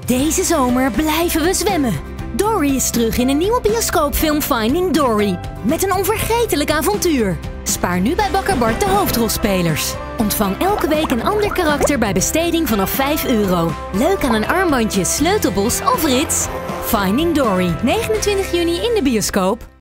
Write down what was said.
Deze zomer blijven we zwemmen. Dory is terug in een nieuwe bioscoopfilm Finding Dory. Met een onvergetelijk avontuur. Spaar nu bij Bakker Bart de hoofdrolspelers. Ontvang elke week een ander karakter bij besteding vanaf €5. Leuk aan een armbandje, sleutelbos of rits? Finding Dory, 29 juni in de bioscoop.